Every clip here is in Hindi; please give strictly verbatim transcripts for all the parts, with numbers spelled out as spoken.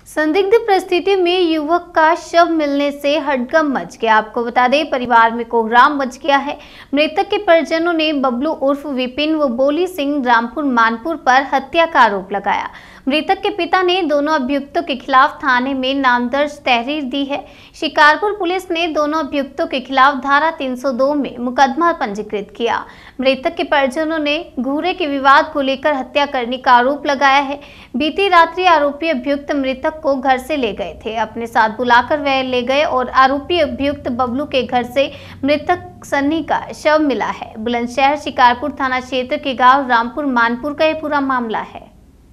संदिग्ध परिस्थिति में युवक का शव मिलने से हड़कंप मच गया। आपको बता दें, परिवार में कोहराम मच गया है। मृतक के परिजनों ने बबलू उर्फ विपिन व बोली सिंह रामपुर मानपुर पर हत्या का आरोप लगाया। मृतक के पिता ने दोनों अभियुक्तों के खिलाफ थाने में नाम दर्ज तहरीर दी है। शिकारपुर पुलिस ने दोनों अभियुक्तों के खिलाफ धारा तीन सौ दो में मुकदमा पंजीकृत किया। मृतक के परिजनों ने घूरे के विवाद को लेकर हत्या करने का आरोप लगाया है। बीती रात्रि आरोपी अभियुक्त मृतक को घर से ले गए थे, अपने साथ बुलाकर वह ले गए और आरोपी अभियुक्त बबलू के घर से मृतक सन्नी का शव मिला है। बुलंदशहर शिकारपुर थाना क्षेत्र के गांव रामपुर मानपुर का यह पूरा मामला है।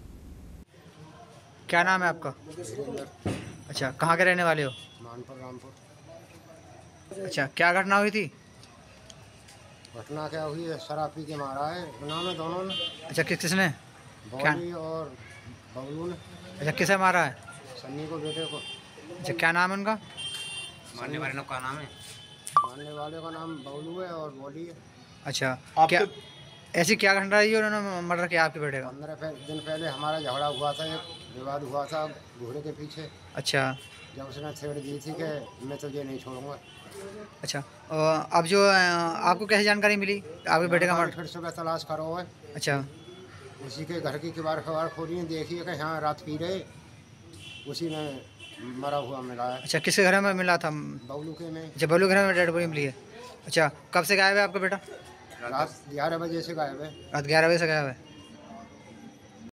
क्या नाम है आपका? अच्छा, कहाँ के रहने वाले हो? मानपुर रामपुर। अच्छा, क्या घटना हुई थी? घटना क्या हुई है, शराब पी के मारा है नाम है दोनों ने। अच्छा, किस किसने? बॉली और बबलू ने। अच्छा, किसे मारा है? सन्नी को, बेटे को। अच्छा, क्या नाम है उनका? मारने वाले का नाम है मारने वाले का नाम बबलू है और बॉली है। अच्छा, क्या ऐसी क्या घटना रही है उन्होंने मर्डर किया आपके बेटे का? पंद्रह दिन पहले हमारा झगड़ा हुआ था, एक विवाद हुआ था घूरे के पीछे। अच्छा, जब उसने छेड़ दी थी कि मैं तुझे नहीं छोड़ूंगा। अच्छा, अब जो आपको कैसे जानकारी मिली आपके बेटे का मर्डर? फिर सुबह तलाश करो है। अच्छा, उसी के घर की किबार खबार खोली है, देखिए कि हाँ रात पी रहे, उसी में मरा हुआ मिला है। अच्छा, किसके घर में मिला था? बबलू के में। अच्छा, बबलू घर में डेड बॉडी मिली है। अच्छा, कब से गायब है आपका बेटा? रात ग्यारह बजे से गायब है। रात ग्यारह बजे से गायब है।